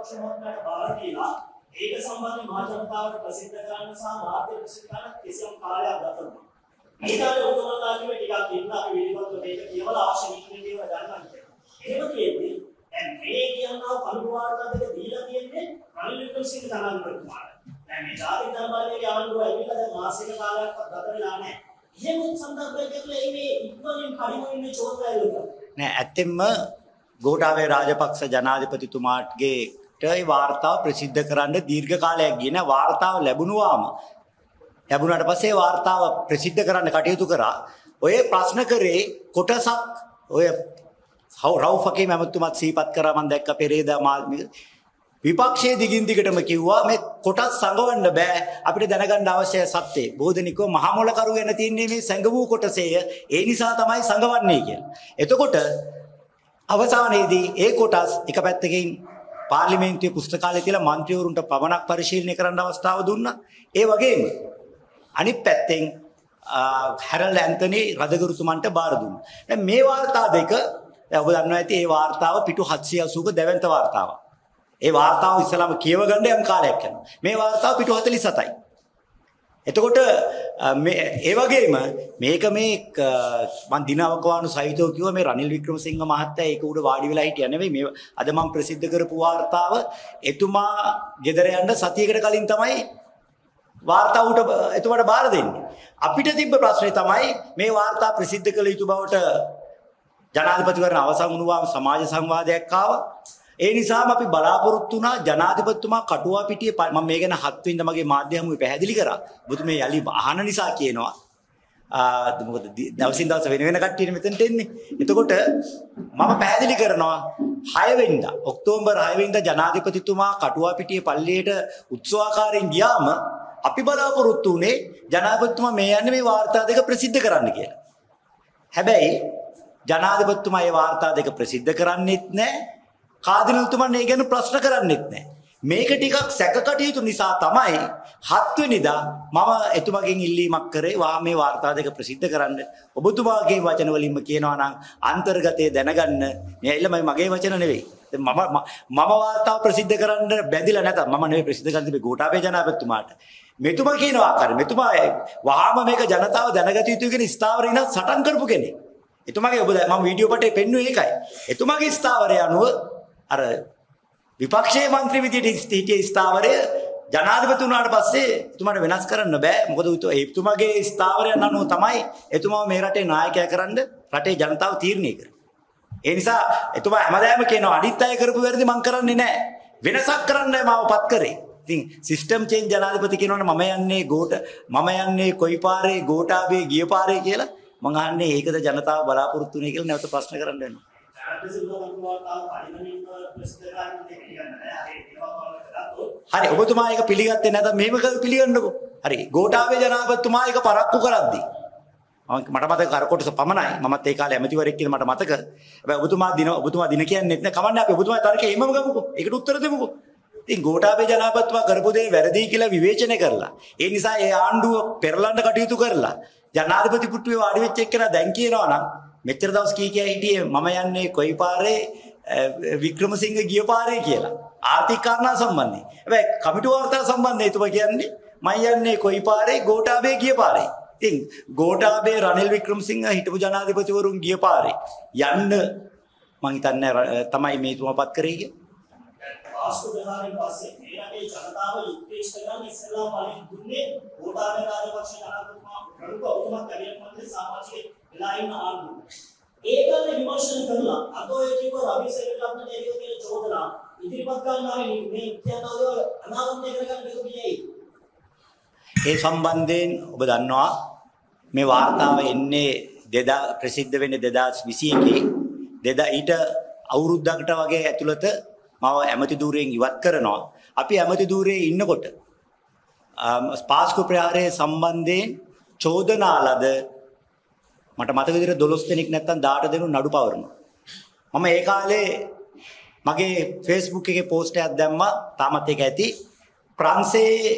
රාජපක්ෂ මහත්මයාට බාර දීලා ඒක සම්බන්ධයෙන් මහ ජනතාවට ප්‍රසිද්ධ කරන්න සහ මාධ්‍ය ප්‍රසිද්ධ කරන්න කිසියම් කාලයක් ගත වුණා. මේ කාලේ ඔතනලා කිව්වේ ටිකක් ඉන්න අපි විලිපත්ව මේක කියවලා අවශ්‍ය නිකුත් දේවල් ගන්නවා කියලා. එහෙම තියෙද්දි දැන් මේ කියනවා කළු වාර්තා දෙක දීලා තියෙන්නේ රනිල් වික්‍රමසිංහ ජනාධිපතිතුමාට. දැන් මේ ජාතික දරබලයේ ආණ්ඩුව ඇවිල්ලා දැන් මාසික කාලයක්වත් ගත වෙලා නැහැ. එහෙම සන්දර්භයකදී මේ ඉක්මනින් කඩිනු ඉන්නේ චෝදනාවලුද? නෑ ඇත්තෙන්ම ගෝඨාභය රාජපක්ෂ ජනාධිපතිතුමාගේ ඒ වාර්තාව ප්‍රසිද්ධ කරන්න දීර්ඝ කාලයක් ගියේ නෑ. වාර්තාව ලැබුණාට පස්සේ වාර්තාව ප්‍රසිද්ධ කරන්න කටයුතු කරා. ඔය ප්‍රශ්න කරේ කොටසක් ඔය රවුෆකේ මැමතුමත් සිහිපත් කරා. මම දැක්ක පෙරේදා විපක්ෂයේ දිගින් දිගටම කිව්වා මේ කොටස් සංගවන්න බෑ. අපිට දැනගන්න අවශ්‍ය සත්‍යය. බෝධනිකව මහමොල කරු වෙන තියන්නේ මේ සංගවූ කොටසේය. ඒ නිසා තමයි සංගවන්නේ කියලා. එතකොට අවසානයේදී ඒ කොටස් එක පැත්තකින් පාර්ලිමේන්තුවේ පුස්තකාලේ තියලා മന്ത്രിවරුන්ට පමණක් පරිශීලනය කරන්න අවස්ථාව දුන්නා. ඒ වගේම අනිත් පැත්තෙන් හැරල්ඩ් ඇන්තනි රදගුරුතුමන්ට බාර දුන්නා. දැන් මේ වාර්තා දෙක ඔබ දන්නවා ඇති ඒ වාර්තාව පිටු 780ක දෙවන්ත වාර්තාවක්. ඒ වාර්තාව ඉස්සලාම කියව ගන්න යම් කාලයක් යනවා. මේ වාර්තාව පිටු 47යි. එතකොට ඒ වගේම මේක මේ මම දිනවකවානු සහිතව කිව්වා මේ රනිල් වික්‍රමසිංහ මහත්තයා ඒක උඩ වාඩි වෙලා හිටියා නෙවෙයි. මේ අද මම ප්‍රසිද්ධ කරපු වාර්තාව එතුමා ගෙදර යන්න සතියකට කලින් තමයි වාර්තාව උට එතුමාට බාර දෙන්නේ. අපිට තිබ්බ ප්‍රශ්නේ තමයි මේ වාර්තා ප්‍රසිද්ධ කළ යුතු බවට ජනාධිපතිවරණ අවසන් වුණාම සමාජ සංවාදයක් ආවා. ඒ නිසාම අපි බලාපොරොත්තු වුණා ජනාධිපතිතුමා කටුවා පිටියේ මම මේ ගැන 7 වෙනිදා මගේ මාධ්‍ය හමුවේ පැහැදිලි කරා. ඔබතුමේ යලි අහන නිසා කියනවා. මොකද දවසින් දවස වෙන කට්ටියනේ මෙතනට එන්නේ. එතකොට මම පැහැදිලි කරනවා 6 වෙනිදා ඔක්තෝබර් 6 වෙනිදා ජනාධිපතිතුමා කටුවා පිටියේ පල්ලියට උත්සවාකාරයෙන් ගියාම අපි බලාපොරොත්තු වුණේ ජනාධිපතිතුමා මේ යන්නේ මේ වාර්තා දෙක ප්‍රසිද්ධ කරන්න කියලා. හැබැයි ජනාධිපතිතුමා මේ වාර්තා දෙක ප්‍රසිද්ධ කරන්නෙත් නැහැ. කාදිනල්තුමන් මේ ගැන ප්‍රශ්න කරන්නෙත් නැහැ. මේක ටිකක් සැකකටයුතු නිසා තමයි 7 වෙනිදා මම එතුමාගෙන් ඉල්ලීමක් කරේ මේ වාර්තා දෙක ප්‍රසිද්ධ කරන්න. ඔබතුමාගේ වචන වලින්ම කියනවා නම් අන්තර්ගතය දැනගන්න. මේ මගේ වචන නෙවෙයි. මම වාර්තාව ප්‍රසිද්ධ කරන්න බැඳිලා නැත. මම නෙවෙයි ප්‍රසිද්ධ කරන්න තිබේ ගෝඨාභය ජනාධිපතිතුමාට. මෙතුමා කියනවා ආකාරය. මෙතුමා වහාම මේක ජනතාව දැනගත යුතුයි කියන ස්ථාවරය ඉන්න සටන් කරපු කෙනෙක්. එතුමාගේ ඔබ මම වීඩියෝ පටේ පෙන්නුවේ ඒකයි. එතුමාගේ ස්ථාවරය අනුව අර විපක්ෂයේ മന്ത്രി විදියට හිටියේ ස්ථාවරය ජනාධිපති වුණාට පස්සේ එතුමාට වෙනස් කරන්න බෑ. මොකද එතුමාගේ ස්ථාවරයන් අනුව තමයි එතුමාව මේ රටේ නායකයා කරන්න රටේ ජනතාව තීරණය කරේ. ඒ නිසා එතුමා හැමදාම කියනවා අනිත් අය කරපු වැරදි මම කරන්නේ නැහැ. වෙනසක් කරන්නයි මාවපත් කරේ. ඉතින් සිස්ටම් චේන්ජ් ජනාධිපති කියනවනේ මම යන්නේ කොයි පාරේ ගෝඨාභය ගිය පාරේ කියලා. මම අහන්නේ ඒකද ජනතාව බලාපොරොත්තු වෙන්නේ කියලා නැවත ප්‍රශ්න කරන්න වෙනවා. හරි ඔබතුමා ඒක පිළිගත්තේ නැත්නම් මෙහෙම පිළිගන්නකො. හරි ගෝඨාභය ජනාධිපතිතුමා ඒක පරක්කු කරද්දී මට මතක කරකොටස පමණයි. මමත් ඒ කාලේ ඇමතිවරයෙක් කියලා මට මතක. හැබැයි ඔබතුමා දින කියන්නේත් නෑ. කවන්නේ අපි ඔබතුමා තර්කේ එහෙමම ගමුකෝ. ඒකට උත්තර දෙමුකෝ. ඉතින් ගෝඨාභය ජනාධිපතිතුමා කරපු දේ වැරදි කියලා විවේචනය කරලා ඒ නිසා ඒ ආණ්ඩුව පෙරලන්න කටයුතු කරලා ජනාධිපති පුටුවේ වාඩි වෙච්ච එක්කෙනා දැන් කියනවා නම් මෙච්චර දවස් කී හිටියේ මම යන්නේ කොයි පාරේ වික්‍රමසිංහ ගිය පාරේ කියලා. ආර්ථික කාරණා සම්බන්ධයෙන්. හැබැයි කමිටු වාර්තා සම්බන්ධයෙන් එතුමා කියන්නේ මම යන්නේ කොයි පාරේ ගෝඨාභය ගිය පාරේ. ඉතින් ගෝඨාභය රනිල් වික්‍රමසිංහ හිටපු ජනාධිපතිවරුන් ගිය පාරේ යන්න මං හිතන්නේ තමයි මේ තුමපත් කරේ කිය. ආස්තු දහාරෙන් පස්සේ මේ රටේ ජනතාව යුක්තිෂ්ඨ ගන්න ඉස්සෙල්ලා පරිදි දුන්නේ ගෝඨාභය රාජපක්ෂ ජනාධිපතිතුමා ප්‍රමුඛ උතුමක් කැබිනට් මන්ත්‍රී සමාජික වෙලා ඉන්න ආණ්ඩුව. ඒකම විමර්ශන කරලා අතෝ ඒ කිව්ව රවි සේනාරත්නට ඒක කියන චෝදනා ඉදිරිපත් කරනවා මේ ඉතිහාසවල අනාගතය කරගන්න දෙන්නේ. ඒ සම්බන්ධයෙන් ඔබ දන්නවා මේ වාර්තාව එන්නේ ප්‍රසිද්ධ වෙන්නේ 2021 ඊට අවුරුද්දකට වගේ ඇතුළත මාව ඇමති ධූරයෙන් ඉවත් කරනවා. අපි ඇමති ධූරයේ ඉන්නකොට පාස්කු ප්‍රහාරයේ සම්බන්ධයෙන් චෝදනාලද මට මතක විදිහට 12 දෙනෙක් නැත්තම් 18 දෙනෙක් නඩු පවරනවා. මම ඒ කාලේ මගේ Facebook එකේ පෝස්ට් එකක් දැම්මා. තාමත් ඒක ඇති. ප්‍රංශයේ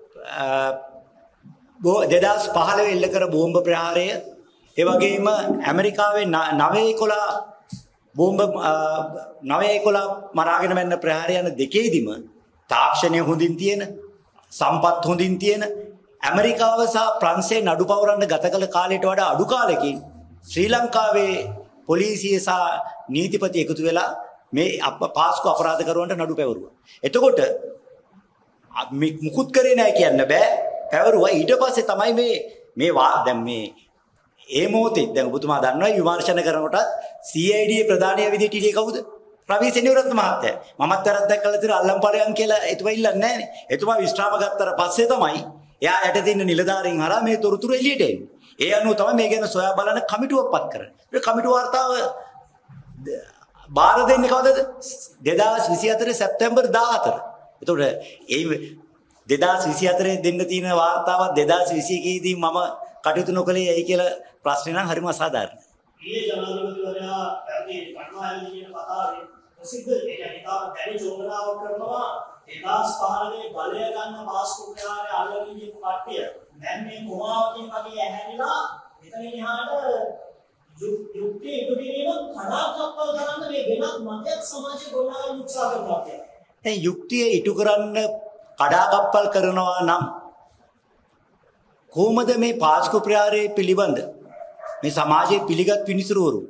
2015 එල්ල කර බෝම්බ ප්‍රහාරය ඒ වගේම ඇමරිකාවේ 9/11 බෝම්බ 9/11 මරාගෙන මැන්න ප්‍රහාරය යන දෙකේදීම තාක්ෂණය හොඳින් තියෙන, සම්පත් හොඳින් තියෙන ඇමරිකාව සහ ප්‍රංශයේ නඩු පවරන්න ගත කළ කාලයට වඩා අඩු කාලෙකින් ශ්‍රී ලංකාවේ පොලිසිය සහ නීතිපති එකතු වෙලා මේ පාස්කු අපරාධකරුවන්ට නඩු පැවරුවා. එතකොට මුකුත් කරේ නැහැ කියන්න බෑ. පැවරුවා. ඊට පස්සේ තමයි දැන් මේ ඒ මොහොතේ දැන් ඔබතුමා දන්නවා විමර්ශන කරනකොට CID ප්‍රධානය විදිහට හිටියේ කවුද? රවි සෙනෙවිරත්න මහත්තයා. මමත් වැරද්දක් කළා තිර අල්ලම් ඵලයන් කියලා එතුමා ඉල්ලන්නේ නැහනේ. එතුමා විශ්‍රාම ගත්තට පස්සේ තමයි එයා යට තියෙන නිලධාරීන් හරහා මේ තොරතුරු එළියට එන්නේ. ඒ අනුව තමයි මේ ගැන සොයා බලන කමිටුවක් පත් කරන්නේ. ඒ කමිටුව වාර්තාව බාර දෙන්නේ කවදද? 2024 සැප්තැම්බර් 14. එතකොට ඒ 2024 දෙන්න තියෙන වාර්තාව 2021 දී මම කටයුතු නොකළේ ඇයි කියලා ප්‍රශ්නේ නම් හරිම අසාධාරණයි. මේ ජනාධිපතිවරයා පැවති කණ්ඩායම කියන කතාවේ ප්‍රසිද්ධ ඒ කියන්නේ තාම දැඩි චෝදනාවක් කරනවා 2015 බලය ගන්න පාස්කු ප්‍රහාරය අල්ලගෙන ඉන්න කට්ටිය. දැන් මේ කොමාවකින් වගේ ඇහැරිලා මෙතනින් එහාට යුක්තිය ඉදු කිරීම කඩාකප්පල් කරන්න මේ වෙනත් මතයක් සමාජයේ ගොඩනගන්න උත්සාහ කරනවා කියන්නේ. දැන් යුක්තිය ඉටු කරන්න කඩාකප්පල් කරනවා නම් කොහොමද මේ පාස්කු ප්‍රහාරයේ පිළිබඳ මේ සමාජයේ පිළිගත් විනිසුරුවරු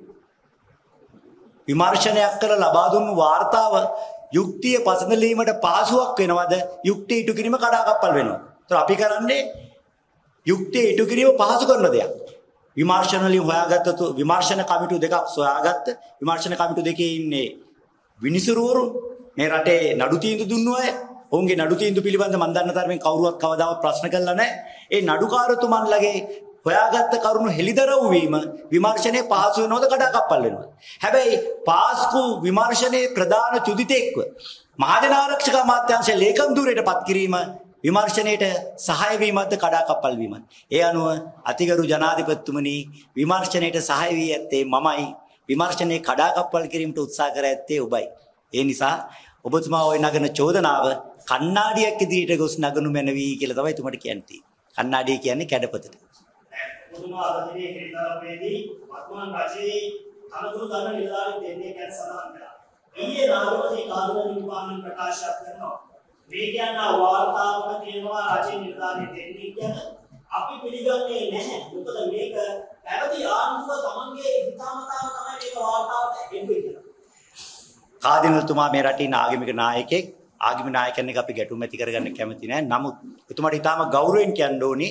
විමර්ශනයක් කරලා ලබා දුන්නු වාර්තාව යුක්තිය පසඳලීමට පාසුවක් වෙනවද? යුක්තිය ඉටු කිරීම කඩාකප්පල් වෙනවා. ඒතර අපි කරන්නේ යුක්තිය ඉටු කිරීම පහසු කරන දෙයක්. විමර්ශන වලින් හොයාගත්ත විමර්ශන කමිටු දෙකක් සොයාගත්ත විමර්ශන කමිටු දෙකේ ඉන්නේ විනිසුරුවරු මේ රටේ නඩු තීන්දුව දුන්නු අය. ඔවුන්ගේ නඩු තීන්දුව පිළිබඳ මම දන්න තරමින් කවුරුවත් කවදාවත් ප්‍රශ්න කළා නැහැ. ඒ නඩුකාරතුමන්ලගේ හොයාගත්ත කරුණු හෙළිදරව් වීම විමර්ශනයේ පහසු වෙනවද කඩාකප්පල් වෙනවද? හැබැයි පාස්කු විමර්ශනයේ ප්‍රධාන චුදිතෙක්ව මහජන ආරක්ෂක අමාත්‍යාංශ ලේකම් ධුරයට පත් කිරීම විමර්ශනයේට සහාය වීමක්ද කඩාකප්පල් වීමක්ද? ඒ අනුව අතිගරු ජනාධිපතිතුමනි විමර්ශනයේට සහාය වී ඇත්තේ මමයි. විමර්ශනයේ කඩාකප්පල් කිරීමට උත්සාහ කර ඇත්තේ ඔබයි. ඒ නිසා ඔබතුමා ওই නගන චෝදනාව කණ්ණාඩියක් ඉදිරියට ගොස් නගනු මැනවි කියලා තමයි තුමට කියන්නේ. කණ්ණාඩිය කියන්නේ කැඩපතට. ඔබතුමා අදදී හෙළිදරවේදී වර්තමාන රජයේ තනතුරු ගන්න නිලධාරීන් දෙන්නේ ගැන සඳහන් කළා. ඊයේ නාගපති කාදර නිර්මාණ ප්‍රකාශයක් කරනවා. මේ කියන්නේ වාර්තාවක තියෙනවා රජයේ නිලධාරීන් දෙන්නේ ගැන අපි පිළිගන්නේ නැහැ. මොකද මේක පැවති ආණ්ඩුව තමන්ගේ හිතාමතාව තමයි මේක වාර්තාවට එන්නේ කියලා. කාදිනල්තුමා මේ රටේ ආගමික නායකයෙක්. ආගමික නායකයන් එක අපි ගැටුම් ඇති කරගන්න කැමති නැහැ. නමුත් එතුමාට ඊටාම ගෞරවයෙන් කියන්න ඕනේ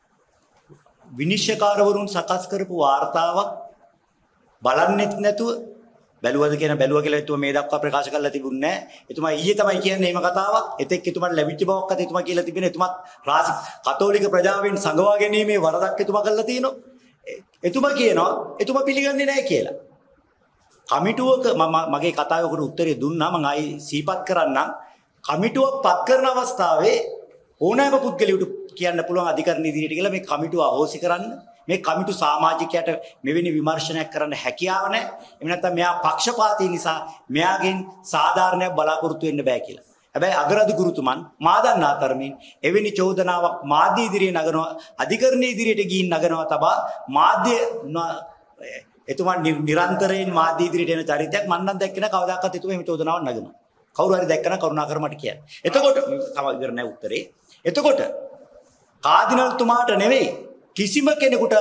විනිශ්චයකාරවරුන් සකස් කරපු වාර්තාවක් බලන්නෙත් නැතුව බැලුවද කියන බැලුවා කියලා එතුමා මේ දක්වා ප්‍රකාශ කරලා තිබුණේ නැහැ. එතුමා ඊයේ තමයි කියන්නේ මේ කතාවක්. එතෙක් එතුමාට ලැබිච්ච බවක් අත එතුමා කියලා තිබෙන එතුමාත් රාජ කතෝලික ප්‍රජාවෙන් සංගවා ගැනීමේ වරදක් එතුමා කළා තියෙනවා. එතුමා කියනවා එතුමා පිළිගන්නේ නැහැ කියලා. කමිටුවක මගේ කතාවකට උත්තරේ දුන්නා මම ආයි සීපත් කරන්නම්. කමිටුවක් පත් කරන අවස්ථාවේ ඕනෑම පුද්ගලයෙකුට කියන්න පුළුවන් අධිකරණ ඉදිරියට කියලා මේ කමිටුව අහෝසි කරන්න. මේ කමිටු සමාජිකයට මෙවැනි විමර්ශනයක් කරන්න හැකියාව නැහැ. එහෙම නැත්නම් මෙයා පක්ෂපාතී නිසා මෙයාගෙන් සාධාරණයක් බලාපොරොත්තු වෙන්න බෑ කියලා. හැබැයි අගරදු ගුරුතුමන් මා දන්නා තරමින් එවැනි චෝදනාවක් මාධ්‍ය ඉදිරියේ නගනවා අධිකරණ ඉදිරියට ගිහින් නගනවා තබා මාධ්‍ය එතුමා නිරන්තරයෙන් මාධ්‍ය ඉදිරියට එන චරිතයක් මම නම් දැක්කේ නැහැ කවදාකවත් එතුමා මේ චෝදනාවක් නගනවා. කවුරු හරි දැක්කම කරුණාකර මට කියන්න. එතකොට තමයි ඉවර නැහැ උත්තරේ. එතකොට කාදිනල්තුමාට නෙවෙයි කිසිම කෙනෙකුට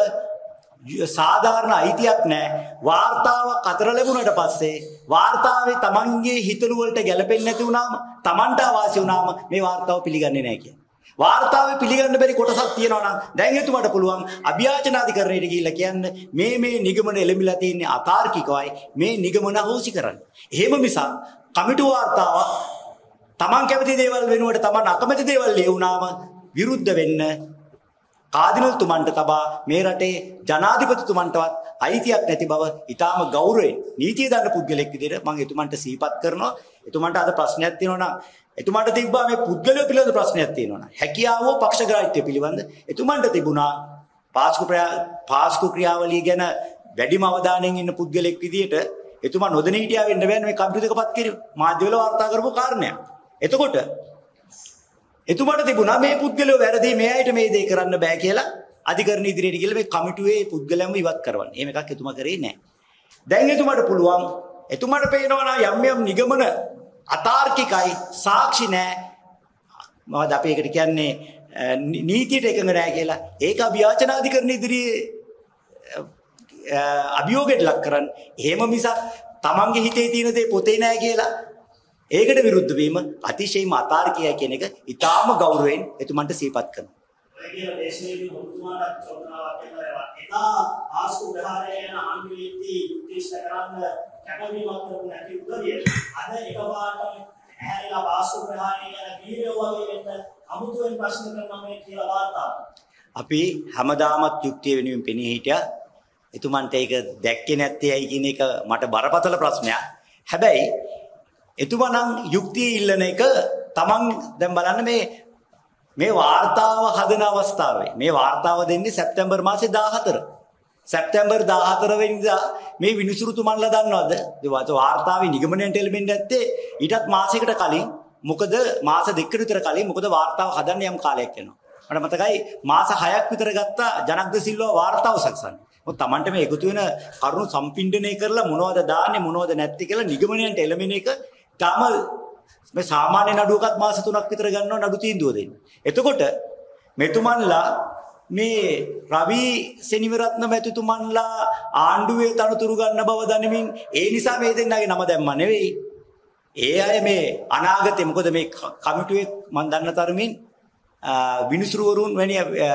සාධාරණ අයිතියක් නැහැ. වාර්තාවක් අතර ලැබුණට පස්සේ වාර්තාවේ Tamanගේ හිතළු වලට ගැලපෙන්නේ නැති වුණාම Tamanට අවාසි වුණාම මේ වාර්තාව පිළිගන්නේ නැහැ කියන්නේ. වාර්තාවේ පිළිගන්න බැරි කොටසක් තියෙනවා නම් දැන් එතුමාට පුළුවන් අභියාචනාධිකරණයට ගිහිල්ලා කියන්න මේ නිගමන එළඹිලා තියෙන්නේ අතාර්කිකවයි මේ නිගමන අහෝසි කරන්න. එහෙම මිසක් කමිටු වාර්තාවක් Taman කැමති දේවල් වෙනුවට Taman අකමැති දේවල් ලියුණාම විරුද්ධ වෙන්න කාදිනල්තුමන්ට තබා මේ රටේ ජනාධිපතිතුමන්ටවත් අයිතියක් නැති බව ඊටාම ගෞරවයෙන් නීතිය දන්න පුද්ගලෙක් විදිහට මම එතුමන්ට සිහිපත් කරනවා. එතුමන්ට අද ප්‍රශ්නයක් තියෙනවා නම් එතුමන්ට තිබ්බා මේ පුද්ගලයෝ පිළිබඳ ප්‍රශ්නයක් තියෙනවා නම් හැකියාව පක්ෂග්‍රාහීත්වය පිළිබඳ එතුමන්ට තිබුණා පාස්කු ක්‍රියාවලිය ගැන වැඩිම අවධානයෙන් ඉන්න පුද්ගලෙක් විදිහට එතුමා නොදැනී හිටියා වෙන්න බෑනේ මේ කම්පියුටර් එකපත් කිරීම මාධ්‍යවල වාර්තා කරපු කාරණයක්. එතකොට එතුමාට තිබුණා මේ පුද්ගලයෝ වැරදි මේ අයට මේ දේ කරන්න බෑ කියලා අධිකරණ ඉදිරියට ගිහලා මේ කමිටුවේ පුද්ගලයන්ව ඉවත් කරවන්න. එහෙම එකක් එතුමා කරේ නැහැ. දැන් එතුමාට පුළුවන් එතුමාට පේනවා යම් යම් නිගමන අතාර්කිකයි සාක්ෂි නැහැ. මොකද අපි ඒකට කියන්නේ නීතියට එකඟ නැහැ කියලා. ඒක අභියාචනාධිකරණ ඉදිරියේ අභියෝගයට ලක් කරන්නේ. එහෙම මිසක් තමන්ගේ හිතේ තියෙන දේ පොතේ නැහැ කියලා ඒකට විරුද්ධ වීම අතිශයින්ම අතාර්කිකයි කියන එක ඊටාම ගෞරවයෙන් එතුමන්ට සිහිපත් කරනවා. ඒ කියන දේශනයේදී ඔබතුමාට චෝදනාවක් කරනවා. එදා ආස්කු ප්‍රහාරය යන ආණ්ඩුවේදී යුක්තිෂ්ඨ කරන්න කැපවීමක් කරපු නැති උදවිය අද එකපාරටම ඇහැරිලා ආස්කු ප්‍රහාරය යන වීරයෝ වගේ වෙන්න අමුතුවෙන් ප්‍රශ්න කරනවා මේ කියලා වාර්තාව. අපි හැමදාමත් යුක්තිය වෙනුවෙන් පෙනී හිටියා. එතුමන්ට ඒක දැක්කේ නැත්තේ ඇයි කියන එක මට බරපතල ප්‍රශ්නයක්. හැබැයි එතුමා නම් යුක්තිය ඉල්ලන එක තමන් දැන් බලන්න මේ වාර්තාව හදන අවස්ථාවේ මේ වාර්තාව දෙන්නේ සැප්තැම්බර් මාසේ 14. සැප්තැම්බර් 14 වෙනිදා මේ විනිසුරු තුමන්ලා දන්නවද? වාර්තාවේ නිගමනයට එළඹෙන්නේ නැත්තේ ඊටත් මාසයකට කලින්. මොකද මාස දෙකකට විතර කලින් මොකද වාර්තාව හදන්න යම් කාලයක් යනවා. මට මතකයි මාස 6ක් විතර ගත්තා ජනක් ද සිල්වා වාර්තාව සකසන්න. මොකද Tamanට මේ එකතු වෙන කරුණු සම්පින්ඩණය කරලා මොනවද දාන්නේ මොනවද නැත්තේ කියලා නිගමනයට එළඹෙන එක තාම මේ සාමාන්‍ය නඩුවකත් මාස 3ක් විතර ගන්නවා නඩු තීන්දුව දෙන්න. එතකොට මෙතුමන්ලා මේ රවි සෙනිවිරත්න මැතිතුමන්ලා ආණ්ඩුවේ තනතුරු ගන්න බව දනිමින් ඒ නිසා මේ දෙන්නගේ නම දැම්මා නෙවෙයි. ඒ අය මේ අනාගතේ මොකද මේ කමිටුවේ මම දන්න තරමින් විනිසුරුවරුන් වැනි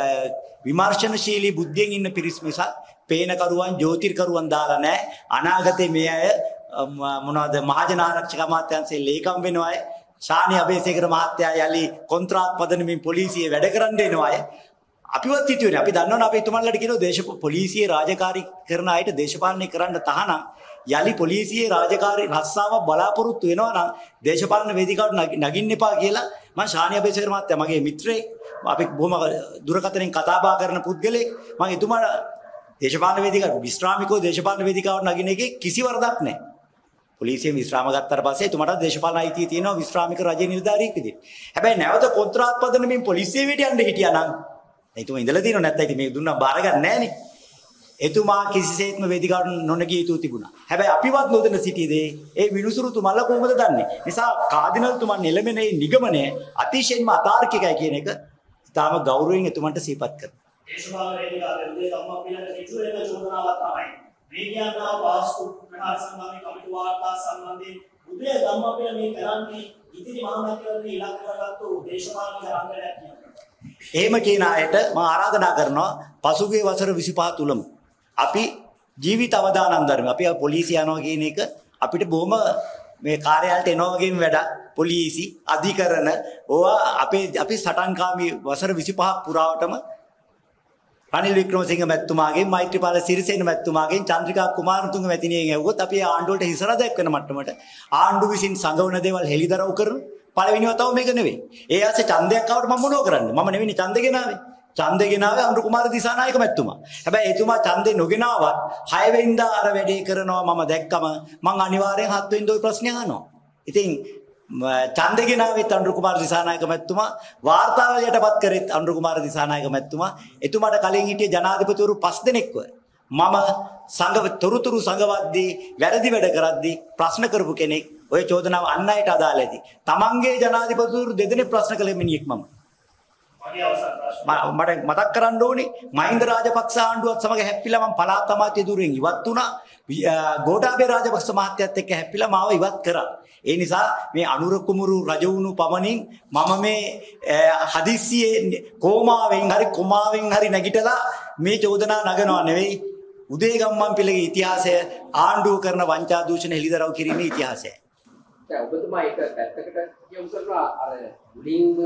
විමර්ශනශීලී බුද්ධියෙන් ඉන්න පිරිස් මිසක් පේනකරුවන් ජ්‍යොතිර්කරුවන් දාලා නැහැ. අනාගතේ මේ අය මොනවද මහජන ආරක්ෂක අමාත්‍යාංශයේ ලේකම් වෙනවා අය. ශානි අබේසේකර මහත්තයා යලි කොන්ත්‍රාත් පදනමින් පොලිසියේ වැඩ කරන්න එනවා අය. අපිවත් හිතුවේ අපි දන්නවනේ අපි තුමන්ලට කියනවා පොලිසියේ රාජකාරී කරන අයට දේශපාලනය කරන්න තහනම් යලි පොලිසියේ රාජකාරී රස්සාවක් බලාපොරොත්තු වෙනවා නම් දේශපාලන වේදිකාවට නගින්න එපා කියලා මම ශානි අබේසේකර මහත්තයා මගේ මිත්‍රයෙක් අපි බොහොම දුරකථනයෙන් කතා බහ කරන පුද්ගලෙක් මම එතුමාට දේශපාලන වේදිකාවට විශ්‍රාමිකව දේශපාලන වේදිකාවට නගින්න එකේ කිසි වරදක් නැහැ. පොලිසියෙන් විශ්‍රාම ගත්තාට පස්සේ එතුමාට දේශපාලන අයිතිය තියෙනවා විශ්‍රාමික රජයේ නිලධාරියෙක් විදිහට. හැබැයි නැවත කොන්ත්‍රාත් පදනමින් පොලිසියට යන්න හිටියා නම් එතුමා ඉඳලා තියෙනව නැත්නම් ඉතින් මේක දුන්නා බාර ගන්න නැහනේ. එතුමා කිසිසේත්ම වේදිකාවට නොනගී යුතු තිබුණා. හැබැයි අපිවත් නොදැන සිටියේදී ඒ විනුසුරු තුමන්ලා කොහොමද දන්නේ? නිසා කාදිනල් තුමන් එළමෙන මේ නිගමනය අතිශයින්ම අතාර්කිකයි කියන එක තාම ගෞරවයෙන් එතුමන්ට සිහිපත් කරනවා. දේශපාලන වේදිකාවේ උදේ ධම්මපිලක සිටු වෙන චෝදනාවක් තමයි. මේ කියනවා පාස්කු ප්‍රහාර සම්බන්ධ කමිටු වාර්තා සම්බන්ධයෙන් උදේ ධම්මපිල මේ කරන්නේ ඉදිරි මහාමැතිවරණ ඉලක්ක කරගත්තු දේශපාලන කරන්නයක් කියනවා. එහෙම කියන අයට මම ආරාධනා කරනවා පසුගිය වසර 25 තුලම අපි ජීවිත අවදානම් ධර්ම අපි පොලිසිය යනවා කියන එක අපිට බොහොම මේ කාර්යාලයට එනවා වගේම වැඩක්. පොලිසි අධිකරණ ඕවා අපි සටන්කාමී වසර 25ක් පුරාවටම රනිල් වික්‍රමසිංහ මැතිතුමාගෙන් මෛත්‍රීපාල සිරිසේන මැතිතුමාගෙන් චන්ද්‍රිකා කුමාරතුංග මැතිණියගෙන් ඇහුවොත් අපි ආණ්ඩුවට හිසර දැක්වෙන මට්ටමට ආණ්ඩුව විසින් සංගවන දේවල් හෙළිදරව් කරන පළවෙනිව තව මේක නෙවෙයි. ඒ ආසේ ඡන්දයක් ආවට මම මොනව කරන්නේ? මම නෙවෙයි ඡන්දේ ගෙනාවේ. ඡන්දේ ගෙනාවේ අනුර කුමාර දිසානායක මැතිතුමා. හැබැයි එතුමා ඡන්දේ නොගෙනාවත් 6 වෙනිදා අර වැඩේ කරනවා මම දැක්කම මං අනිවාර්යෙන් 7 වෙනිදා ওই ප්‍රශ්නේ අහනවා. ඉතින් ඡන්දේ ගෙනාවෙත් අනුර කුමාර දිසානායක මැතිතුමා වාර්තාවල යටපත් කරෙත් අනුර කුමාර දිසානායක මැතිතුමා. එතුමාට කලින් හිටිය ජනාධිපතිවරු 5 දෙනෙක්ව මම තොරතුරු සංගවද්දී වැරදි වැඩ කරද්දී ප්‍රශ්න කරපු කෙනෙක්. ඔය චෝදනාව අන් අයට අදාළ ඇති. තමන්ගේ ජනාධිපතිවරු දෙදෙනෙක් ප්‍රශ්න කළ මිනිහෙක් මම. මට මතක් කරන්න ඕනේ මහින්ද රාජපක්ෂ ආණ්ඩුවත් සමග හැප්පිලා මම පළාත් අමාත්‍ය ධුරයෙන් ඉවත් වුණා. ගෝඨාභය රාජපක්ෂ මහත්තයත් එක්ක හැප්පිලා මාව ඉවත් කරා. ඒ නිසා මේ අනුර කුමරු රජ වුණු පමණින් මම මේ හදිස්සියේ කොමාවෙන් හරි නැගිටලා මේ චෝදනා නගනවා නෙවෙයි. උදේ ගම්මන් පිළගේ ඉතිහාසය ආණ්ඩුව කරන වංචා දූෂණ හෙළිදරව් කිරීමේ ඉතිහාසය. දැන් ඔබතුමා ඒක පැත්තකට යොමු කරලා අර මුලින්ම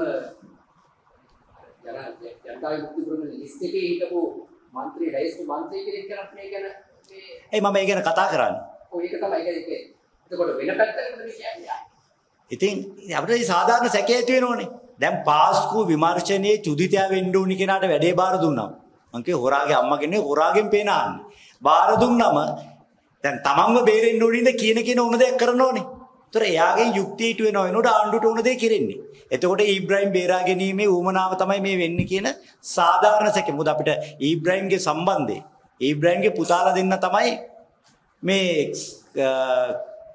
ජනතා විමුක්ති පුරන ලිස්ට් එකේ හිටපු മന്ത്രി රයිස් මන්ත්‍රී කෙනෙක් කරත් මේ ගැන මම ඒ ගැන කතා කරන්නේ. ඔය එක තමයි ඒක. එතකොට වෙන පැත්තකට කියන්නේ. ඉතින් අපිට සාධාරණ සැකය ඇති වෙනෝනේ. දැන් පාස්කු විමර්ශනයේ චුදිතයා වෙන්න ඕනි කෙනාට වැඩේ බාර දුන්නා. මං කිය හොරාගේ අම්මා කෙනෙක් හොරාගෙන් පේනාන්නේ. බාර දුන්නම දැන් තමන්ව බේරෙන්න ඕනින්ද කියන ඕන දෙයක් කරන්න ඕනේ. ඒතර එයාගෙන් යුක්තියට වෙනව වෙනකොට ආණ්ඩුවට ඕන දේ කෙරෙන්නේ. එතකොට ඊබ්‍රාහිම් බේරා ගැනීමේ ඌමනාව තමයි මේ වෙන්නේ කියන සාධාරණ සැකය. මොකද අපිට ඊබ්‍රාහිම්ගේ සම්බන්ධය ඊබ්‍රාහිම්ගේ පුතාලා දෙන්න තමයි මේ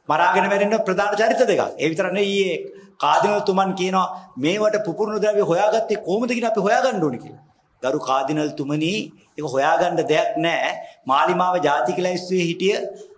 මරාගෙන මැරෙන්න ප්‍රධාන චරිත දෙකක්. ඒ විතර නෙවෙයි කාදිනල්තුමන් කියනවා මේවට පුපුරුණු ද්‍රව්‍ය හොයාගත්තේ කොහොමද කියලා අපි හොයාගන්න ඕනේ කියලා. ගරු කාදිනල්තුමනි ඒක හොයාගන්න දෙයක් නැහැ. මාලිමාව ජාතික ලැයිස්තුවේ හිටිය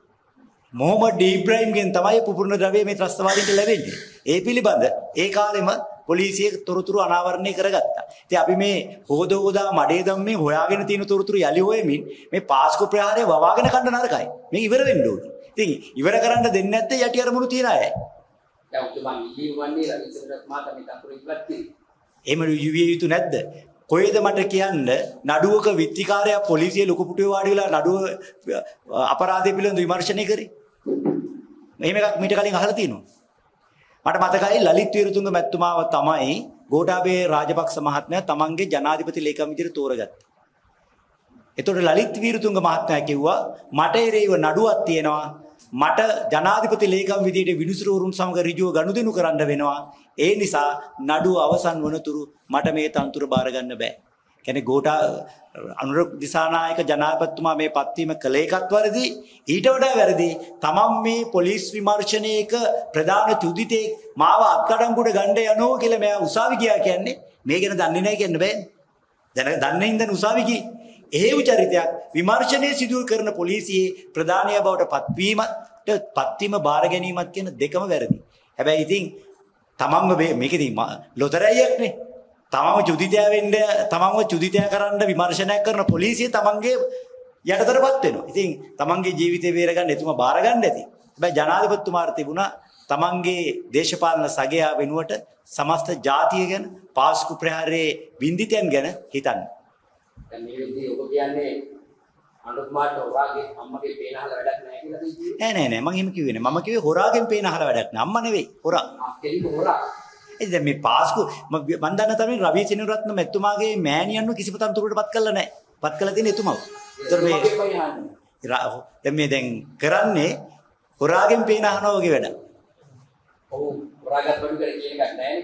මොහමඩ් ඉබ්‍රාහිම්ගෙන් තමයි පුපුරුණු ද්‍රව්‍ය මේ ත්‍රස්තවාදීන්ට ලැබෙන්නේ. ඒ පිළිබඳ ඒ කාලෙම පොලිසිය තොරතුරු අනාවරණය කරගත්තා. ඉතින් අපි මේ හොදෝදා මඩේ දැම්මේ හොයාගෙන තියෙන තොරතුරු යලි හොයමින් මේ පාස්කු ප්‍රහාරය වවාගෙන කන්න නරකයි. මේක ඉවර වෙන්න ඕනේ. ඉතින් ඉවර කරන්න දෙන්නේ නැත්තේ යටි අරමුණු තියන අය. දැන් උතුමන් ඉල්ලීමන්නේ රවිචන්ද්‍රත් මහතා මේ තපුරු ඉවත් කිරි. එහෙම යුවිය යුතු නැද්ද? කොහෙද මට කියන්න නඩුවක විත්තිකාරයා පොලිසිය ලොකු පුටුවේ වාඩි වෙලා නඩුව අපරාධය පිළිබඳ විමර්ශනය කරේ. මෙහෙම එකක් මීට කලින් අහලා තියෙනවා. මට මතකයි ලලිත් වීරතුංග මැතිතුමාව තමයි ගෝඨාභය රාජපක්ෂ මහත්මයා තමන්ගේ ජනාධිපති ලේකම් විදිහට තෝරගත්තේ. එතකොට ලලිත් වීරතුංග මහත්මයා කිව්වා මට එරෙහිව නඩුවක් තියෙනවා. මට ජනාධිපති ලේකම් විදිහට විනිසුරුවරුන් සමග ඍජුව ගනුදෙනු කරන්න වෙනවා. ඒ නිසා නඩුව අවසන් වනතුරු මට මේ තනතුර බාර ගන්න බෑ. කියන්නේ ගෝඨා අනුර දිසානායක ජනාධිපතිතුමා මේ පත්වීම කළ එකත් වැරදි. ඊට වඩා වැරදි තමන් මේ පොලිස් විමර්ශනයේක ප්‍රධාන තුදිතේ මාව අත්අඩංගුවට ගන්න යනෝ කියලා මෙයා උසාවි ගියා කියන්නේ මේ ගැන දන්නේ නැහැ කියන්න බෑනේ. දැන් දන්නේ ඉඳන් උසාවි ගියේ. එහෙව් චරිතයක් විමර්ශනයේ සිදු කරන පොලිසියේ ප්‍රධානිය බවට පත්වීම බාර ගැනීමත් කියන දෙකම වැරදි. හැබැයි ඉතින් තමන්ව මේකෙදී ලොතරැයියක්නේ. තමන්ව චුදිතය වෙන්න තමන්ව චුදිතය කරන්න විමර්ශනයක් කරන පොලිසිය තමන්ගේ යටතටපත් වෙනවා. ඉතින් තමන්ගේ ජීවිතේ බේරගන්න එතුමා බාර ගන්න ඇති. හැබැයි ජනාධිපතිතුමාට තිබුණා තමන්ගේ දේශපාලන සගයා වෙනුවට සමස්ත ජාතිය ගැන පාස්කු ප්‍රහාරයේ වින්දිතයන් ගැන හිතන්න. දැන් මේ විදිහේ ඔබ කියන්නේ අනුත්මාට හොරාගේ අම්මගේ පේන අහලා වැඩක් නැහැ කියලා කිව්වේ. නෑ මම එහෙම කිව්වේ නෑ. මම කිව්වේ හොරාගෙන් පේන අහලා වැඩක් නෑ. අම්මා නෙවෙයි හොරා. කෙලිම හොරා. දැන් මේ පාස්කු මම දන්න තරමින් රවි සෙනවිරත්න මෙතුමාගේ මෑණියන්ව කිසිම තනතුරකටපත් කළා නැහැ. පත් කළා තියෙන එතුමව. ඒතර මේ දැන් මේ දැන් කරන්නේ හොරාගෙන් පේන අහනවා වගේ වැඩ. ඔව් හොරාගත් බඩු කරේ කියන එකක් නැහැ.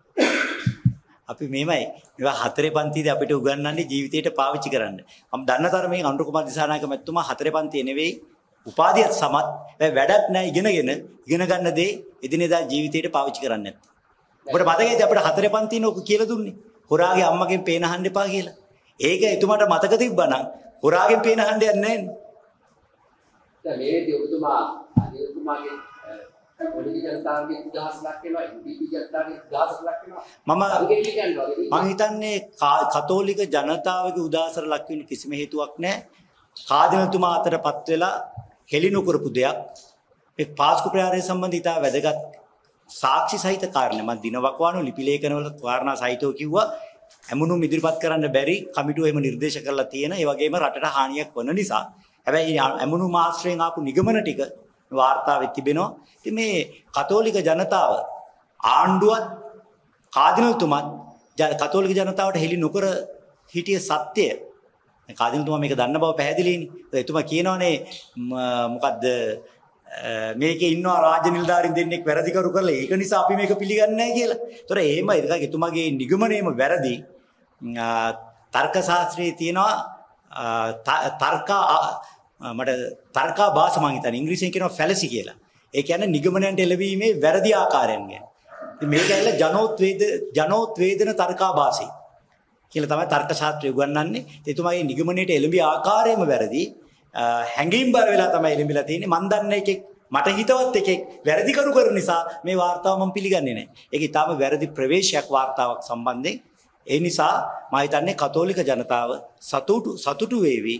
අපි මේවයි මේවා හතරේ පන්තියේදී අපිට උගන්වන්නේ ජීවිතේට පාවිච්චි කරන්න. මම දන්න තරමින් අනුර කුමාර දිසානායක මෙතුමා හතරේ පන්තියේ නෙවෙයි උපාධියත් සමත් වැඩක් නැහැ ඉගෙන ගන්න දේ එදිනෙදා ජීවිතේට පාවිච්චි කරන්නේ නැත්නම්. ඔබට මතකයිද අපිට හතරේ පන්තියේ ඔක කියලා දුන්නේ? හොරාගේ අම්මගෙන් පේන අහන්න එපා කියලා. ඒක එතුමාට මතක තිබ්බනම් හොරාගෙන් පේන අහන්න යන්නේ නැහැ. දැන් මේ විදිහ ඔබතුමාගේ පොලිස් ජනතාවගේ 1000ක් වෙනවා ඉන්දිපි ජනතාවගේ 1000ක් වෙනවා. මම හිතන්නේ කතෝලික ජනතාවගේ උදාසර ලක් වෙන්න කිසිම හේතුවක් නැහැ. කාදිනල්තුමා අතරපත් වෙලා හෙළි නොකරපු දෙයක් මේ පාස්කු ප්‍රහාරය සම්බන්ධිතා වැදගත් සාක්ෂි සහිත කාරණා මම දිනවකවානු ලිපි ලේඛනවල කාරණා සහිතව කිව්වා ඇමුණුම් ඉදිරිපත් කරන්න බැරි කමිටුව එහෙම නිර්දේශ කරලා තියෙන ඒ වගේම රටට හානියක් වන නිසා හැබැයි ඇමුණුම් ආශ්‍රයෙන් ආපු නිගමන ටික වාර්තාවෙත් තිබෙනවා. ඉතින් මේ කතෝලික ජනතාව ආණ්ඩුවත් කාදිනල්තුමත් කතෝලික ජනතාවට හෙළි නොකර හිටිය සත්‍යය කාදිනල්තුමා මේක දන්න බව පැහැදිලිනේ. එතුමා කියනවානේ මොකද්ද මේකේ ඉන්නවා රාජ්‍ය නිලධාරීන් දෙන්නෙක් වැරදිකරු කරලා ඒක නිසා අපි මේක පිළිගන්නේ නැහැ කියලා. ඒතොර එහෙම ඒක එතුමාගේ නිගමනයේම වැරදි. තර්ක ශාස්ත්‍රයේ තියෙනවා තර්කා භාෂ මං හිතන්නේ ඉංග්‍රීසියෙන් කියනවා ෆැලසි කියලා. ඒ කියන්නේ නිගමනයන්ට එළවීමේ වැරදි ආකාරයන් ගැන. ඉතින් මේක ඇවිල්ලා ජනෝත්වේදන තර්කා භාෂයි කියලා තමයි තර්ක ශාස්ත්‍රය උගන්වන්නේ. එතුමාගේ නිගමනයට එළඹී ආකාරයම වැරදි. හැංගීම්බර වෙලා තමයි එළඹිලා තියෙන්නේ. මන් දන්න එකෙක් මට හිතවත් එකෙක් වැරදි කරු කරන නිසා මේ වාර්තාව මම පිළිගන්නේ නැහැ. ඒක ඊටාම වැරදි ප්‍රවේශයක් වාර්තාවක් සම්බන්ධයෙන්. ඒ නිසා මම හිතන්නේ කතෝලික ජනතාව සතුටු වේවි.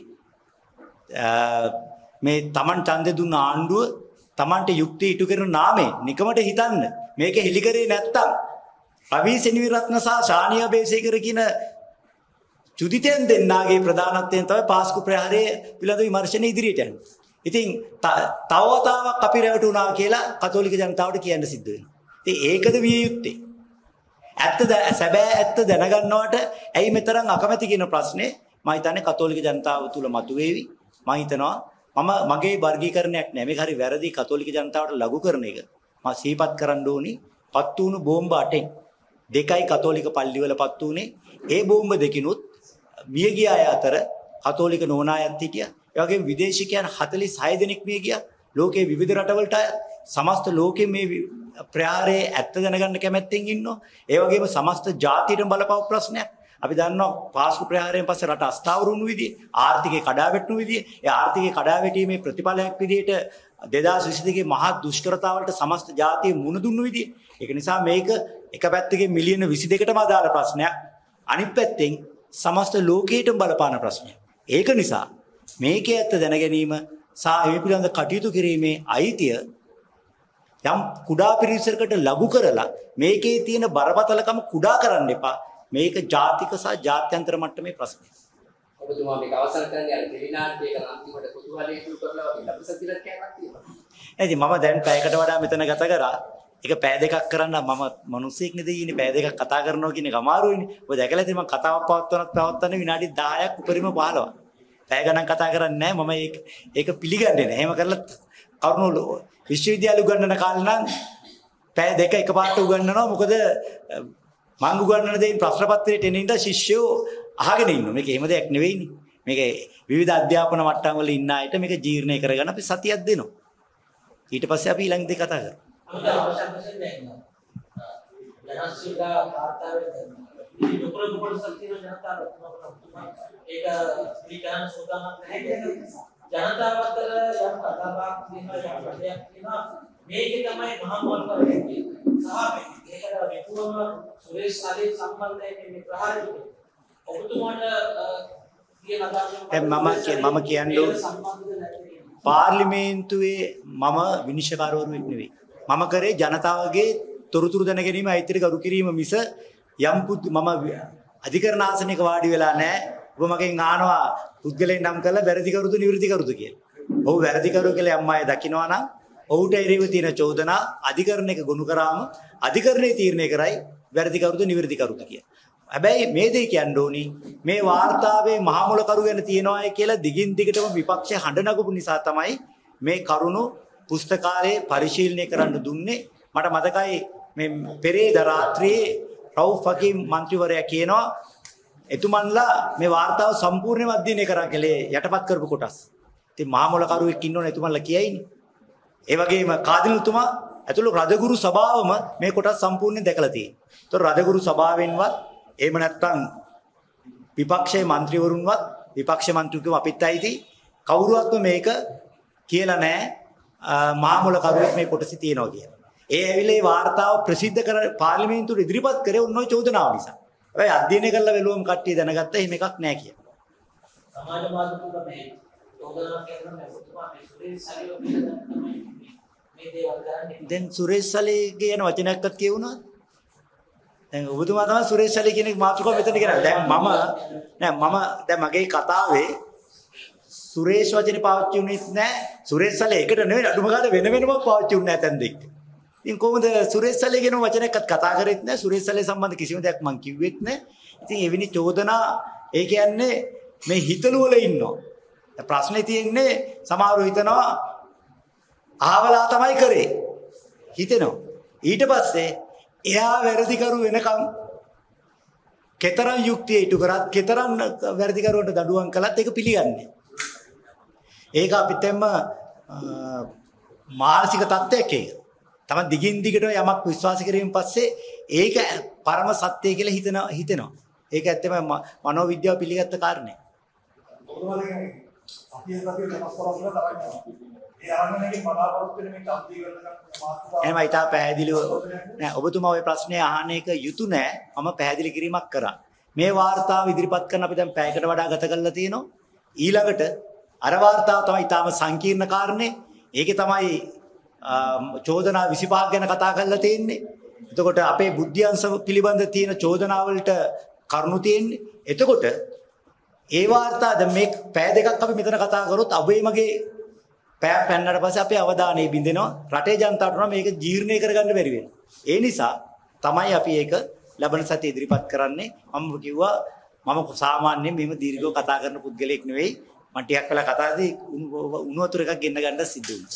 මේ Taman ඡන්දේ දුන්න ආණ්ඩුව Tamanට යුක්තිය ඉටු කරන නාමයෙන් නිකමට හිතන්න මේක හෙලි කරේ නැත්තම් රවි සෙනවිරත්න සහ ශානියා බේසේකර කියන චුදිතෙන් දෙන්නාගේ ප්‍රධානත්වයෙන් තමයි පාස්කු ප්‍රහාරය පිළිබඳ විමර්ශන ඉදිරියට යන්නේ. ඉතින් තවතාවක් අපි රැවටුණා කියලා කතෝලික ජනතාවට කියන්න සිද්ධ වෙනවා. ඉතින් ඒකද විය යුත්තේ. සැබෑ ඇත්ත දැනගන්නවට ඇයි මෙතරම් අකමැති කියන ප්‍රශ්නේ මම හිතන්නේ කතෝලික ජනතාව තුල මතුවේවි. මම හිතනවා මගේ වර්ගීකරණයක් නෑ මේක හරි වැරදි කතෝලික ජනතාවට ලඝු කරන එක. මම සිහිපත් කරන්න ඕනි පත් වුණු බෝම්බ 8න් 2යි කතෝලික පල්ලිවල පත් වුණේ. ඒ බෝම්බ දෙකිනුත් මිය ගිය අය අතර කතෝලික නෝනායත් හිටියා. ඒ වගේම විදේශිකයන් 46 දෙනෙක් මිය ගියා. ලෝකයේ විවිධ රටවලට සමස්ත ලෝකෙ මේ ප්‍රහාරයේ ඇත්ත දැනගන්න කැමැත්තෙන් ඉන්නවා. ඒ වගේම සමස්ත ජාතියටම බලපාව ප්‍රශ්නයක්. අපි දන්නවා පාස්කු ප්‍රහාරයෙන් පස්සේ රට අස්ථාවරුණු විදිය, ආර්ථිකේ කඩාවැටුණු විදිය, ඒ ආර්ථිකේ කඩාවැටීමේ ප්‍රතිඵලයක් විදියට 2022 මහා දුෂ්කරතාවලට සමස්ත ජාතිය මුහුණ දුන්නු විදිය. ඒක නිසා මේක එක පැත්තකින් මිලියන 22කටම අදාළ ප්‍රශ්නයක්. අනිත් පැත්තෙන් සමස්ත ලෝකයටම බලපාන ප්‍රශ්නයක්. ඒක නිසා මේකේ ඇත්ත දැන ගැනීම සහ මේ පිළිබඳ කටයුතු කිරීමේ අයිතිය යම් කුඩා පිරිසකට ලඝු කරලා මේකේ තියෙන බරපතලකම කුඩා කරන්න එපා. මේක ජාතික සහ ජාත්‍යන්තර මට්ටමේ ප්‍රශ්නයක්. ඔබතුමා මේක අවසන් කරන්නේ අර දෙවිනාට්‍යයක අන්තිමට කුතුහලයේ ඉතුරු කරලා වගේ අපසතිලක් කෑමක් තියෙනවා. එහේ මම දැන් පැයකට වඩා මෙතන ගත කරා. ඒක පැය දෙකක් කරන්න මම මිනිස්සෙක් නෙද ඉන්නේ පැය දෙකක් කතා කරනවා කියන එක අමාරුයිනේ. ඔය දැකලා ඉතින් මම කතාවක් පවත්වන්නේ විනාඩි 10ක් උඩරිම 15ක්. පැය ගණන් කතා කරන්නේ නැහැ. මම ඒක පිළිගන්නේ නැහැ. එහෙම කරලා කරුණු විශ්වවිද්‍යාල උගන්වන කාලේ නම් පැය දෙක එකපාරට උගන්වනවා. මොකද මං උගන්වන දෙයින් ප්‍රශ්න පත්‍රයට එන ඉඳලා ශිෂ්‍යයෝ අහගෙන ඉන්නවා. මේක එහෙම දෙයක් නෙවෙයිනේ. මේක විවිධ අධ්‍යාපන මට්ටම් වල ඉන්න අයට මේක ජීර්ණය කරගන්න අපි සතියක් දෙනවා. ඊට පස්සේ අපි ඊළඟ දේ කතා කරමු. ජනතාව අතර යම් කතාවක් තියෙනවා යම් දෙයක් තියෙනවා මේකේ තමයි මහා මොල් කරන්නේ සහ මේකට විපුලම සුරේෂ් සාලේ සම්බන්ධයෙන් මේ ප්‍රහාරය ඔබතුමාට කියන අදහස මම කියන්නේ පාර්ලිමේන්තුවේ මම විනිශ්චයකාරවරුෙක් නෙවෙයි. මම කරේ ජනතාවගේ තොරතුරු දැන ගැනීම අයිතියට ගරු කිරීම මිස යම් මම අධිකරණ ආසනයක වාඩි වෙලා නැහැ. ඔබ මගෙන් අහනවා පුද්ගලයන් නම් කළා වැරදි කරුද නිවැරදි කරුද කියලා. ඔව් වැරදි කරුව කියලා යම් අය දකිනවා නම් ඔහුට එරෙහිව තියෙන චෝදනා අධිකරණයක ගොනු කරාම අධිකරණයේ තීරණය කරයි වැරදි කරුද නිවැරදි කරුද කියලා. හැබැයි මේ දෙය කියන්න ඕනි මේ වාර්තාවේ මහා මොළ කරු ගැන තියනවායි කියලා දිගින් දිගටම විපක්ෂය හඬ නගපු නිසා තමයි මේ කරුණු පුස්තකාලයේ පරිශීලනය කරන්න දුන්නේ. මට මතකයි මේ පෙරේද රාත්‍රියේ රවුෆ් හකීම් මන්ත්‍රීවරයා කියනවා එතුමන්ලා මේ වාර්තාව සම්පූර්ණයෙන්ම අධ්‍යයනය කරා කියලා යටපත් කරපු කොටස්. ඉතින් මහා මොළ කරුවෙක් ඉන්නෝනේ එතුමන්ලා කියයිනේ. ඒ වගේම කාදිනුතුමා ඇතුළු රජගුරු සභාවම මේ කොටස් සම්පූර්ණයෙන් දැකලා තියෙනවා. ඒතොර රජගුරු සභාවෙන්වත් එහෙම නැත්නම් විපක්ෂයේ മന്ത്രിවරුන්වත් විපක්ෂ മന്ത്രിකම අපිත් ඇයිති කවුරුවත්ම මේක කියලා නැහැ මහා මොළ කරුවෙක් මේ කොටසි තියෙනවා කියලා. ඒ ඇවිල්ලා වාර්තාව ප්‍රසිද්ධ කර පාර්ලිමේන්තුවට ඉදිරිපත් කරේ ඔන්න ඔය චෝදනාව නිසා. හැබැයි අධ්‍යයනය කරලා බැලුවම කට්ටිය දැනගත්තා එහෙම එකක් නැහැ කියලා. සමාජ මාධ්‍යවල මේ චෝදනා කරන මෙතුමා මේ සුරේෂ් සලියෝ කියලා තමයි මේ දේවල් කරන්නේ. දැන් සුරේෂ් සලිය කියන වචනයක්වත් කියවුණාද? දැන් ඔබතුමා තමයි සුරේෂ් සලිය කියන මාතෘකාව මෙතන කරන්නේ. දැන් දැන් මගේ කතාවේ සුරේෂ් වචනේ පාවිච්චි වුණේ නැහැ. සුරේෂ් සලිය එකට නෙවෙයි අඩුම ගානේ වෙන වෙනම පාවිච්චි වුණේ නැතන් දෙක. ඉතින් කොහොමද සුරේෂ් සලිය කියන වචනයක්වත් කතා කරෙත් නැහැ. සුරේෂ් සලිය සම්බන්ධ කිසිම දෙයක් මම කිව්වෙත් නැහැ. ඉතින් එවැනි චෝදනා ඒ කියන්නේ මේ හිතළු වල ඉන්නවා. ප්‍රශ්නේ තියෙන්නේ සමහරව හිතනවා ආවලා තමයි කරේ. හිතෙනවා. ඊට පස්සේ එයා වැරදි කරු වෙනකම් කතරම් යුක්තිය ඉටු කරත් කතරම් වැරදි කරුවන්ට දඬුවම් කළත් ඒක පිළිගන්නේ. ඒක අපිටම මානසික තත්ත්වයක් ඒක. තමයි දිගින් දිගට යමක් විශ්වාස කිරීමෙන් පස්සේ ඒක පරම සත්‍ය කියලා හිතෙනවා. ඒක ඇත්තම මනෝවිද්‍යාව පිළිගත්ත කාරණේ. එහෙනම් ඊට පැහැදිලිව නෑ ඔබතුමා ওই ප්‍රශ්නේ අහන එක යුතු නෑ. මම පැහැදිලි කිරීමක් කරා. මේ වාර්තාව ඉදිරිපත් කරන අපි දැන් පැයකට වඩා ගත කරලා තියෙනවා. ඊළඟට අර වාර්තාව තමයි ඊටාම සංකීර්ණ කාරණේ. ඒකේ තමයි චෝදනා 25ක් ගැන කතා කරලා තියෙන්නේ. එතකොට අපේ බුද්ධ්‍යංශ පිළිබඳ තියෙන චෝදනා වලට කරුණු තියෙන්නේ. එතකොට ඒ වාර්තා දැන් මේ පැය දෙකක් අපි මෙතන කතා කරොත් අබේ මගේ පැයක් පැන්නට පස්සේ අපේ අවධානය බිඳෙනවා. රටේ ජනතාවට නම් මේක ජීර්ණය කරගන්න බැරි වෙනවා. ඒ නිසා තමයි අපි ඒක ලබන සතියේ ඉදිරිපත් කරන්නේ. මම කිව්වා මම සාමාන්‍යයෙන් මෙහෙම දීර්ඝව කතා කරන පුද්ගලයෙක් නෙවෙයි. මම ටිකක් වෙලා කතාදී උණු වතුර එකක් ගෙන්න ගන්න සිද්ධ වුණා.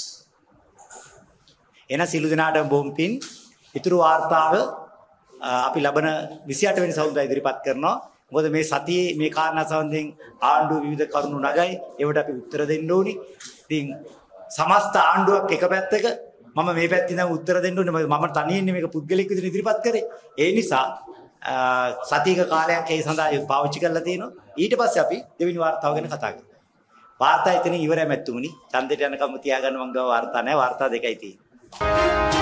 එන සිළු දිනාටම බොම් පින් ඉතුරු වාර්තාව අපි ලබන 28 වෙනි සවුන්දා ඉදිරිපත් කරනවා. මොකද මේ සතියේ මේ කාරණා සම්බන්ධයෙන් ආණ්ඩුව විවිධ කරුණු නගයි. ඒවට අපි උත්තර දෙන්න ඕනි. ඉතින් සමස්ත ආණ්ඩුවක් එක පැත්තක මම මේ පැත්තෙන් නම් උත්තර දෙන්න ඕනේ. මම තනියෙන් මේක පුද්ගලික විදිහට ඉදිරිපත් කරේ. ඒ නිසා සතියක කාලයක් ඒ සඳහා පාවිච්චි කරලා තිනවා. ඊට පස්සේ අපි දෙවෙනි වார்த்தාව ගැන කතා කරමු. වාර්තා එතනින් ඉවරයි මැතිතුමනි. ඡන්දයට යනකම් තියාගන්න මං ගාව වාර්තා නැහැ. වාර්තා දෙකයි තියෙන්නේ.